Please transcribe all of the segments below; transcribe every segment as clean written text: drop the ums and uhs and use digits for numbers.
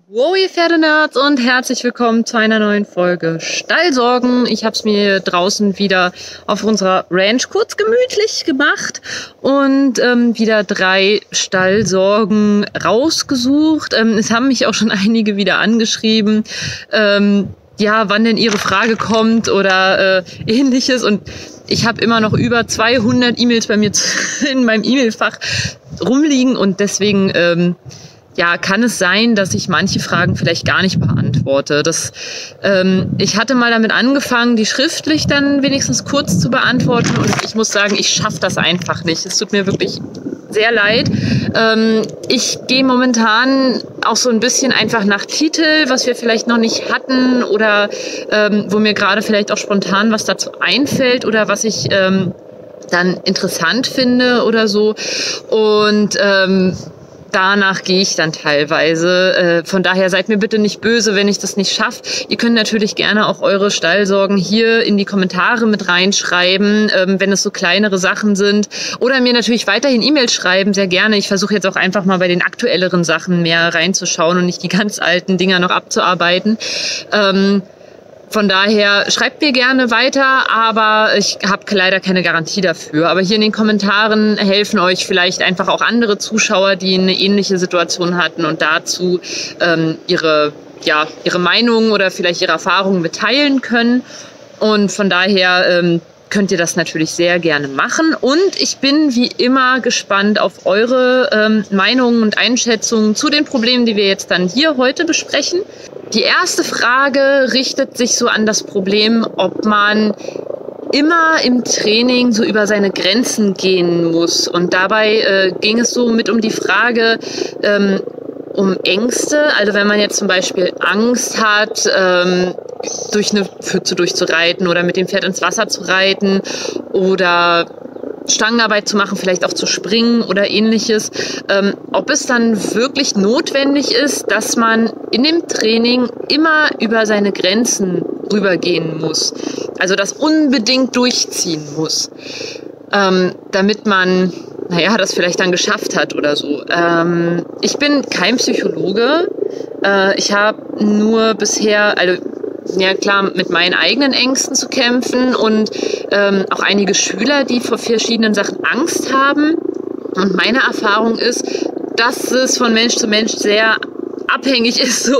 Wow, ihr Pferdenerds und herzlich willkommen zu einer neuen Folge Stallsorgen. Ich habe es mir draußen wieder auf unserer Ranch kurz gemütlich gemacht und wieder 3 Stallsorgen rausgesucht. Es haben mich auch schon einige wieder angeschrieben, ja, wann denn ihre Frage kommt oder ähnliches. Und ich habe immer noch über 200 E-Mails bei mir in meinem E-Mail-Fach rumliegen und deswegen ja, kann es sein, dass ich manche Fragen vielleicht gar nicht beantworte. Ich hatte mal damit angefangen, die schriftlich dann wenigstens kurz zu beantworten und ich muss sagen, ich schaffe das einfach nicht. Es tut mir wirklich sehr leid. Ich gehe momentan auch so ein bisschen einfach nach Titel, was wir vielleicht noch nicht hatten oder wo mir gerade vielleicht auch spontan was dazu einfällt oder was ich dann interessant finde oder so. Und danach gehe ich dann teilweise. Von daher seid mir bitte nicht böse, wenn ich das nicht schaffe. Ihr könnt natürlich gerne auch eure Stallsorgen hier in die Kommentare mit reinschreiben, wenn es so kleinere Sachen sind. Oder mir natürlich weiterhin E-Mails schreiben, sehr gerne. Ich versuche jetzt auch einfach mal bei den aktuelleren Sachen mehr reinzuschauen und nicht die ganz alten Dinger noch abzuarbeiten. Von daher schreibt mir gerne weiter, aber ich habe leider keine Garantie dafür. Aber hier in den Kommentaren helfen euch vielleicht einfach auch andere Zuschauer, die eine ähnliche Situation hatten und dazu ihre Meinung oder vielleicht ihre Erfahrungen mitteilen können. Und von daher könnt ihr das natürlich sehr gerne machen. Und ich bin wie immer gespannt auf eure Meinungen und Einschätzungen zu den Problemen, die wir jetzt dann hier heute besprechen. Die erste Frage richtet sich so an das Problem, ob man immer im Training so über seine Grenzen gehen muss. Und dabei ging es so mit um die Frage, um Ängste. Also wenn man jetzt zum Beispiel Angst hat, durch eine Pfütze durchzureiten oder mit dem Pferd ins Wasser zu reiten oder Stangenarbeit zu machen, vielleicht auch zu springen oder ähnliches, ob es dann wirklich notwendig ist, dass man in dem Training immer über seine Grenzen rübergehen muss. Also das unbedingt durchziehen muss, damit man das vielleicht dann geschafft hat oder so. Ich bin kein Psychologe. Ich habe nur bisher, ja klar, mit meinen eigenen Ängsten zu kämpfen und auch einige Schüler, die vor verschiedenen Sachen Angst haben. Und meine Erfahrung ist, dass es von Mensch zu Mensch sehr abhängig ist, so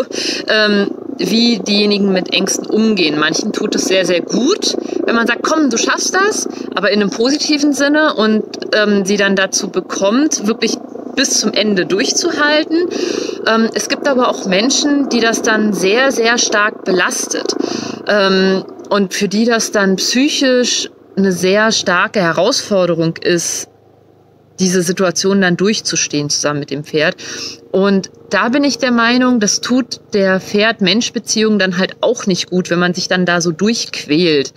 wie diejenigen mit Ängsten umgehen. Manchen tut es sehr, sehr gut, wenn man sagt, komm, du schaffst das, aber in einem positiven Sinne und sie dann dazu bekommt, wirklich bis zum Ende durchzuhalten. Es gibt aber auch Menschen, die das dann sehr, sehr stark belastet und für die das dann psychisch eine sehr starke Herausforderung ist, diese Situation dann durchzustehen zusammen mit dem Pferd. Und da bin ich der Meinung, das tut der Pferd-Mensch-Beziehung dann halt auch nicht gut, wenn man sich dann da so durchquält.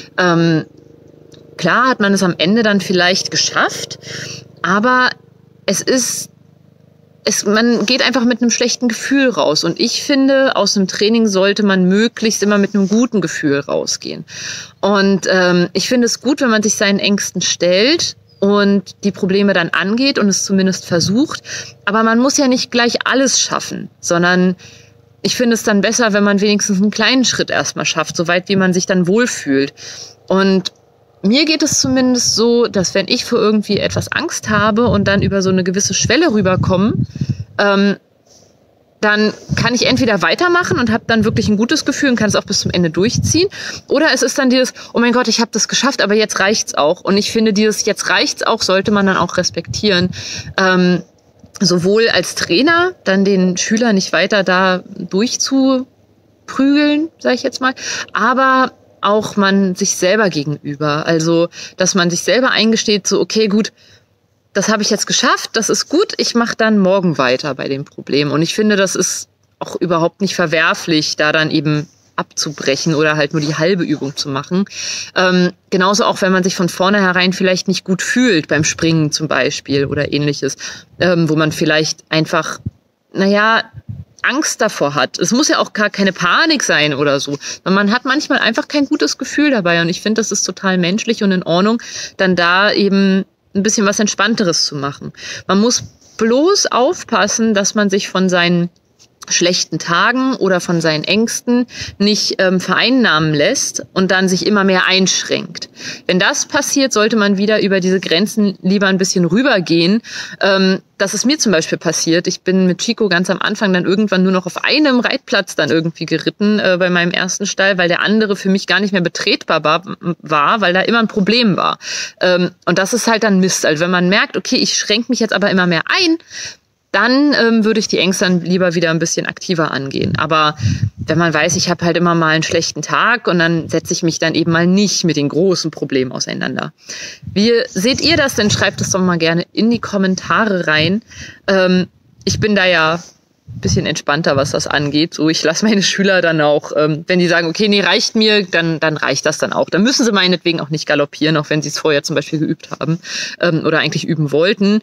Klar hat man es am Ende dann vielleicht geschafft, aber man geht einfach mit einem schlechten Gefühl raus. Und ich finde, aus dem Training sollte man möglichst immer mit einem guten Gefühl rausgehen. Und ich finde es gut, wenn man sich seinen Ängsten stellt und die Probleme dann angeht und es zumindest versucht. Aber man muss ja nicht gleich alles schaffen, sondern ich finde es dann besser, wenn man wenigstens einen kleinen Schritt erstmal schafft, soweit wie man sich dann wohlfühlt. Und mir geht es zumindest so, dass wenn ich vor irgendwie etwas Angst habe und dann über so eine gewisse Schwelle rüberkomme, dann kann ich entweder weitermachen und habe dann wirklich ein gutes Gefühl und kann es auch bis zum Ende durchziehen. Oder es ist dann dieses, oh mein Gott, ich habe das geschafft, aber jetzt reicht's auch. Und ich finde, dieses jetzt reicht's auch, sollte man dann auch respektieren. Sowohl als Trainer, dann den Schüler nicht weiter da durchzuprügeln, sage ich jetzt mal, aber auch man sich selber gegenüber. Also, dass man sich selber eingesteht, so okay, gut, das habe ich jetzt geschafft, das ist gut, ich mache dann morgen weiter bei dem Problem. Und ich finde, das ist auch überhaupt nicht verwerflich, da dann eben abzubrechen oder halt nur die halbe Übung zu machen. Genauso auch, wenn man sich von vornherein vielleicht nicht gut fühlt, beim Springen zum Beispiel oder ähnliches, wo man vielleicht einfach, Angst davor hat. Es muss ja auch gar keine Panik sein oder so. Man hat manchmal einfach kein gutes Gefühl dabei und ich finde, das ist total menschlich und in Ordnung, dann da eben ein bisschen was Entspannteres zu machen. Man muss bloß aufpassen, dass man sich von seinen schlechten Tagen oder von seinen Ängsten nicht vereinnahmen lässt und dann sich immer mehr einschränkt. Wenn das passiert, sollte man wieder über diese Grenzen lieber ein bisschen rübergehen. Das ist mir zum Beispiel passiert. Ich bin mit Chico ganz am Anfang dann irgendwann nur noch auf einem Reitplatz dann irgendwie geritten bei meinem ersten Stall, weil der andere für mich gar nicht mehr betretbar war, weil da immer ein Problem war. Und das ist halt dann Mist. Also wenn man merkt, okay, ich schränke mich jetzt aber immer mehr ein, dann würde ich die Ängste dann lieber wieder ein bisschen aktiver angehen. Aber wenn man weiß, ich habe halt immer mal einen schlechten Tag und dann setze ich mich dann eben mal nicht mit den großen Problemen auseinander. Wie seht ihr das denn? Schreibt es doch mal gerne in die Kommentare rein. Ich bin da ja ein bisschen entspannter, was das angeht. So, ich lasse meine Schüler dann auch, wenn die sagen, okay, nee, reicht mir, dann reicht das dann auch. Dann müssen sie meinetwegen auch nicht galoppieren, auch wenn sie es vorher zum Beispiel geübt haben oder eigentlich üben wollten.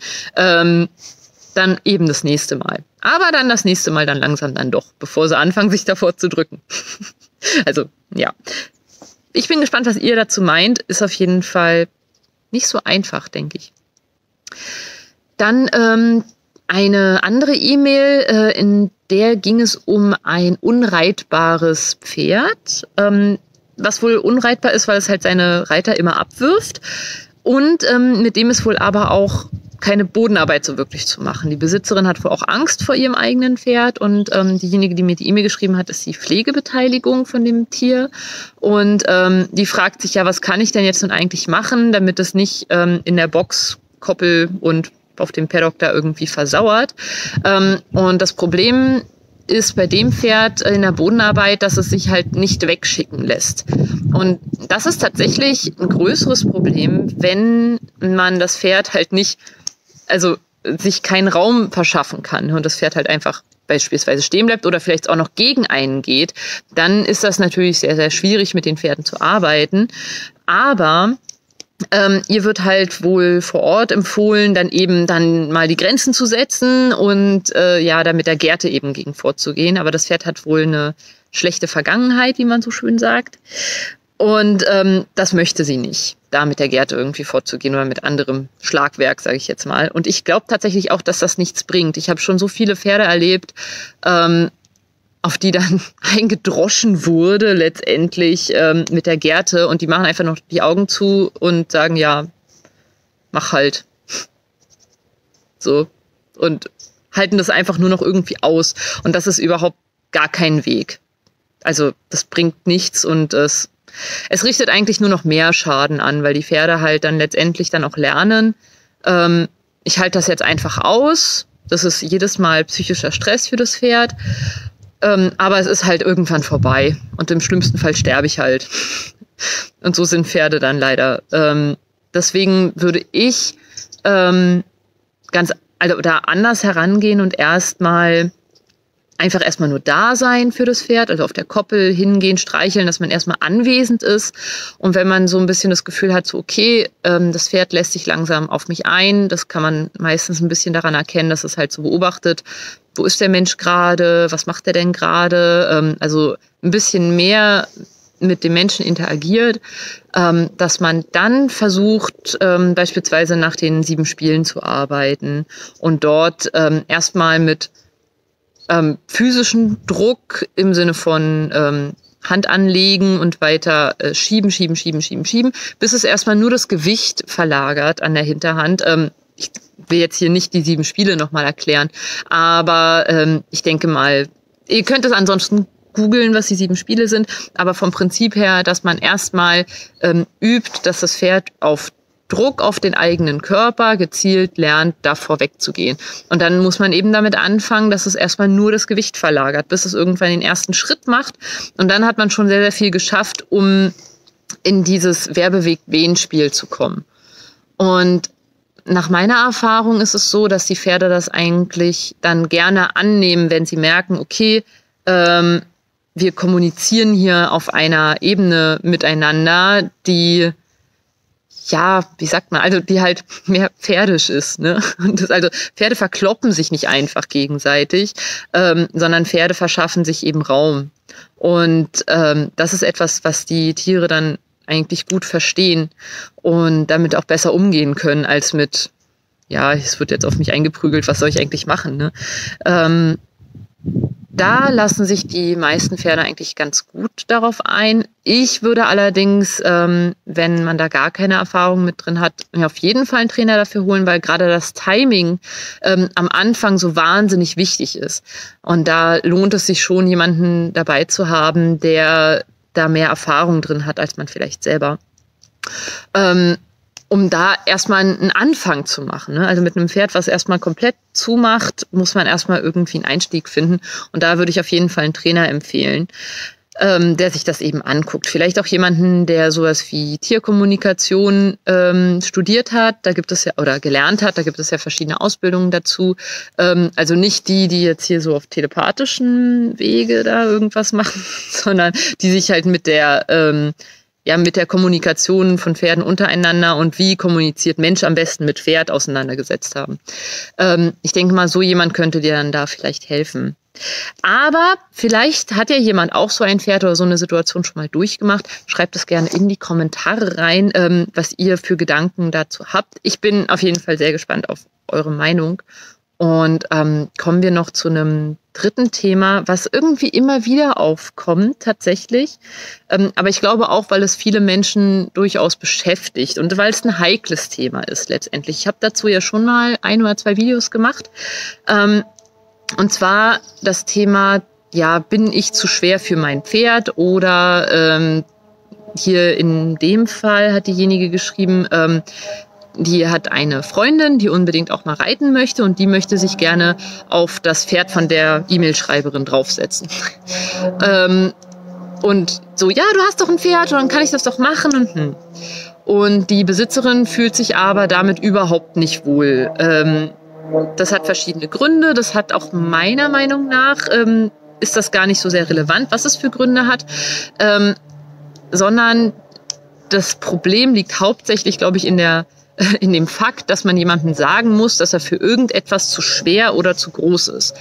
Dann eben das nächste Mal. Aber dann das nächste Mal dann langsam dann doch, bevor sie anfangen, sich davor zu drücken. Also, ja. Ich bin gespannt, was ihr dazu meint. Ist auf jeden Fall nicht so einfach, denke ich. Dann eine andere E-Mail, in der ging es um ein unreitbares Pferd, was wohl unreitbar ist, weil es halt seine Reiter immer abwirft. Und mit dem es wohl aber auch keine Bodenarbeit so wirklich zu machen. Die Besitzerin hat wohl auch Angst vor ihrem eigenen Pferd und diejenige, die mir die E-Mail geschrieben hat, ist die Pflegebeteiligung von dem Tier und die fragt sich ja, was kann ich denn jetzt nun eigentlich machen, damit es nicht in der Box, Koppel und auf dem Paddock da irgendwie versauert. Und das Problem ist bei dem Pferd in der Bodenarbeit, dass es sich halt nicht wegschicken lässt. Und das ist tatsächlich ein größeres Problem, wenn man das Pferd halt nicht, also sich keinen Raum verschaffen kann und das Pferd halt einfach beispielsweise stehen bleibt oder vielleicht auch noch gegen einen geht, dann ist das natürlich sehr, sehr schwierig, mit den Pferden zu arbeiten. Aber ihr wird halt wohl vor Ort empfohlen, dann eben dann mal die Grenzen zu setzen und ja, da mit der Gerte eben gegen vorzugehen. Aber das Pferd hat wohl eine schlechte Vergangenheit, wie man so schön sagt. Und das möchte sie nicht, da mit der Gerte irgendwie vorzugehen oder mit anderem Schlagwerk, sage ich jetzt mal. Und ich glaube tatsächlich auch, dass das nichts bringt. Ich habe schon so viele Pferde erlebt, auf die dann eingedroschen wurde letztendlich mit der Gerte. Und die machen einfach noch die Augen zu und sagen, ja, mach halt. So. Und halten das einfach nur noch irgendwie aus. Und das ist überhaupt gar kein Weg. Also das bringt nichts und es richtet eigentlich nur noch mehr Schaden an, weil die Pferde halt dann letztendlich dann auch lernen, ich halte das jetzt einfach aus. Das ist jedes Mal psychischer Stress für das Pferd. Aber es ist halt irgendwann vorbei. Und im schlimmsten Fall sterbe ich halt. Und so sind Pferde dann leider. Deswegen würde ich also da anders herangehen und einfach erstmal nur da sein für das Pferd, also auf der Koppel hingehen, streicheln, dass man erstmal anwesend ist. Und wenn man so ein bisschen das Gefühl hat, so okay, das Pferd lässt sich langsam auf mich ein, das kann man meistens ein bisschen daran erkennen, dass es halt so beobachtet, wo ist der Mensch gerade, was macht er denn gerade, also ein bisschen mehr mit dem Menschen interagiert, dass man dann versucht, beispielsweise nach den 7 Spielen zu arbeiten und dort erstmal mit physischen Druck im Sinne von Hand anlegen und weiter schieben, bis es erstmal nur das Gewicht verlagert an der Hinterhand. Ich will jetzt hier nicht die 7 Spiele nochmal erklären, aber ich denke mal, ihr könnt es ansonsten googeln, was die 7 Spiele sind, aber vom Prinzip her, dass man erstmal übt, dass das Pferd auf Druck auf den eigenen Körper gezielt lernt, davor wegzugehen. Und dann muss man eben damit anfangen, dass es erstmal nur das Gewicht verlagert, bis es irgendwann den ersten Schritt macht. Und dann hat man schon sehr, sehr viel geschafft, um in dieses Wer bewegt wen Spiel zu kommen. Und nach meiner Erfahrung ist es so, dass die Pferde das eigentlich dann gerne annehmen, wenn sie merken, okay, wir kommunizieren hier auf einer Ebene miteinander, die, ja, wie sagt man, also die halt mehr pferdisch ist, ne? Und also Pferde verkloppen sich nicht einfach gegenseitig, sondern Pferde verschaffen sich eben Raum. Und das ist etwas, was die Tiere dann eigentlich gut verstehen und damit auch besser umgehen können, als mit, ja, es wird jetzt auf mich eingeprügelt, was soll ich eigentlich machen, ne? Da lassen sich die meisten Pferde eigentlich ganz gut darauf ein. Ich würde allerdings, wenn man da gar keine Erfahrung mit drin hat, mir auf jeden Fall einen Trainer dafür holen, weil gerade das Timing am Anfang so wahnsinnig wichtig ist. Und da lohnt es sich schon, jemanden dabei zu haben, der da mehr Erfahrung drin hat, als man vielleicht selber. Um da erstmal einen Anfang zu machen. Ne? Also mit einem Pferd, was erstmal komplett zumacht, muss man erstmal irgendwie einen Einstieg finden. Und da würde ich auf jeden Fall einen Trainer empfehlen, der sich das eben anguckt. Vielleicht auch jemanden, der sowas wie Tierkommunikation studiert hat, da gibt es ja, oder gelernt hat, da gibt es ja verschiedene Ausbildungen dazu. Also nicht die jetzt hier so auf telepathischen Wege da irgendwas machen, sondern die sich halt mit der Kommunikation von Pferden untereinander und wie kommuniziert Mensch am besten mit Pferd auseinandergesetzt haben. Ich denke mal, so jemand könnte dir dann da vielleicht helfen. Aber vielleicht hat ja jemand auch so ein Pferd oder so eine Situation schon mal durchgemacht. Schreibt es gerne in die Kommentare rein, was ihr für Gedanken dazu habt. Ich bin auf jeden Fall sehr gespannt auf eure Meinung. Und kommen wir noch zu einem dritten Thema, was irgendwie immer wieder aufkommt tatsächlich. Aber ich glaube auch, weil es viele Menschen durchaus beschäftigt und weil es ein heikles Thema ist letztendlich. Ich habe dazu ja schon mal 1 oder 2 Videos gemacht. Und zwar das Thema, ja, bin ich zu schwer für mein Pferd? Oder hier in dem Fall hat diejenige geschrieben, die hat eine Freundin, die unbedingt auch mal reiten möchte und die möchte sich gerne auf das Pferd von der E-Mail-Schreiberin draufsetzen. Und so, ja, du hast doch ein Pferd und dann kann ich das doch machen. Und die Besitzerin fühlt sich aber damit überhaupt nicht wohl. Das hat verschiedene Gründe. Das hat auch meiner Meinung nach, ist das gar nicht so sehr relevant, was es für Gründe hat, sondern das Problem liegt hauptsächlich, glaube ich, in dem Fakt, dass man jemandem sagen muss, dass er für irgendetwas zu schwer oder zu groß ist.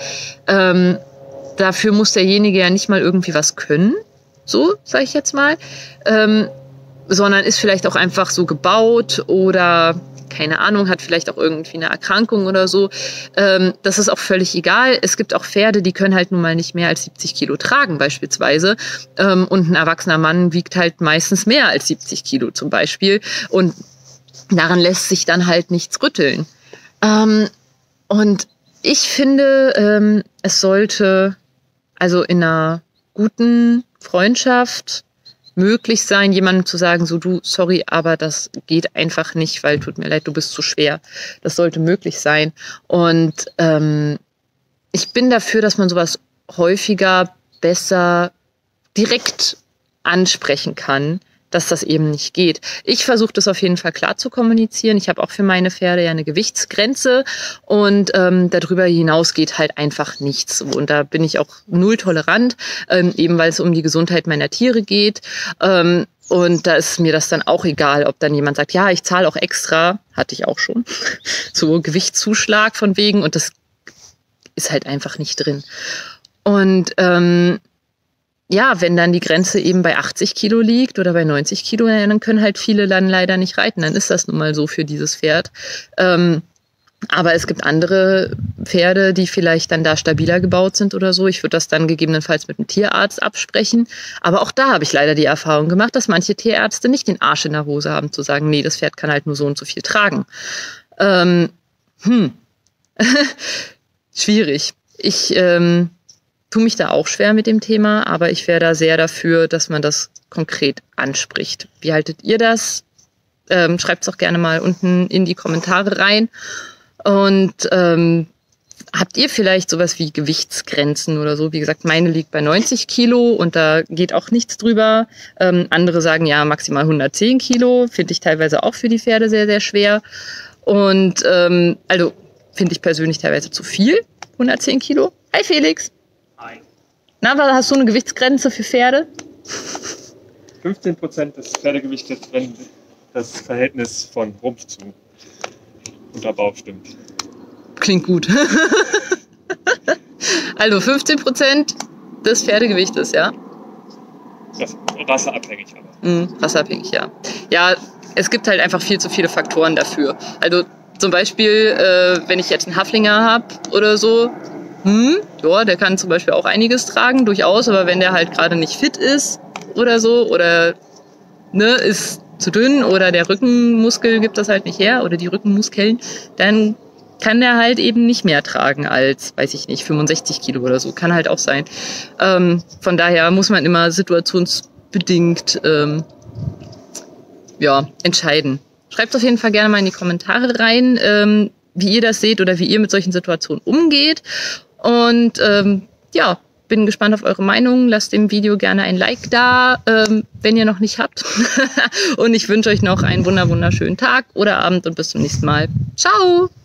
Dafür muss derjenige ja nicht mal irgendwie was können, so sage ich jetzt mal, sondern ist vielleicht auch einfach so gebaut oder keine Ahnung, hat vielleicht auch irgendwie eine Erkrankung oder so. Das ist auch völlig egal. Es gibt auch Pferde, die können halt nun mal nicht mehr als 70 Kilo tragen beispielsweise. Und ein erwachsener Mann wiegt halt meistens mehr als 70 Kilo zum Beispiel. Und daran lässt sich dann halt nichts rütteln. Und ich finde, es sollte also in einer guten Freundschaft möglich sein, jemandem zu sagen, so du, sorry, aber das geht einfach nicht, weil tut mir leid, du bist zu schwer. Das sollte möglich sein. Und ich bin dafür, dass man sowas häufiger, besser direkt ansprechen kann, dass das eben nicht geht. Ich versuche das auf jeden Fall klar zu kommunizieren. Ich habe auch für meine Pferde ja eine Gewichtsgrenze und darüber hinaus geht halt einfach nichts. Und da bin ich auch null tolerant, eben weil es um die Gesundheit meiner Tiere geht. Und da ist mir das dann auch egal, ob dann jemand sagt, ja, ich zahle auch extra, hatte ich auch schon, so Gewichtszuschlag von wegen und das ist halt einfach nicht drin. Und ja, wenn dann die Grenze eben bei 80 Kilo liegt oder bei 90 Kilo, dann können halt viele dann leider nicht reiten. Dann ist das nun mal so für dieses Pferd. Aber es gibt andere Pferde, die vielleicht dann da stabiler gebaut sind oder so. Ich würde das dann gegebenenfalls mit einem Tierarzt absprechen. Aber auch da habe ich leider die Erfahrung gemacht, dass manche Tierärzte nicht den Arsch in der Hose haben, zu sagen, nee, das Pferd kann halt nur so und so viel tragen. Schwierig. Ich tue mich da auch schwer mit dem Thema, aber ich wäre da sehr dafür, dass man das konkret anspricht. Wie haltet ihr das? Schreibt es auch gerne mal unten in die Kommentare rein. Und habt ihr vielleicht sowas wie Gewichtsgrenzen oder so? Wie gesagt, meine liegt bei 90 Kilo und da geht auch nichts drüber. Andere sagen ja maximal 110 Kilo. Finde ich teilweise auch für die Pferde sehr, sehr schwer. Und also finde ich persönlich teilweise zu viel. 110 Kilo. Hi Felix. Hi. Na, hast du eine Gewichtsgrenze für Pferde? 15% des Pferdegewichtes, wenn das Verhältnis von Rumpf zu Unterbauch stimmt. Klingt gut. Also 15% des Pferdegewichtes, ja? Das rasseabhängig aber. Rasseabhängig, ja. Ja, es gibt halt einfach viel zu viele Faktoren dafür. Also zum Beispiel, wenn ich jetzt einen Haflinger habe oder so, Ja, der kann zum Beispiel auch einiges tragen, durchaus, aber wenn der halt gerade nicht fit ist oder so, oder ist zu dünn oder der Rückenmuskel gibt das halt nicht her oder die Rückenmuskeln, dann kann der halt eben nicht mehr tragen als, weiß ich nicht, 65 Kilo oder so. Kann halt auch sein. Von daher muss man immer situationsbedingt entscheiden. Schreibt auf jeden Fall gerne mal in die Kommentare rein, wie ihr das seht oder wie ihr mit solchen Situationen umgeht. Und bin gespannt auf eure Meinung. Lasst dem Video gerne ein Like da, wenn ihr noch nicht habt. Und ich wünsche euch noch einen wunderschönen Tag oder Abend und bis zum nächsten Mal. Ciao!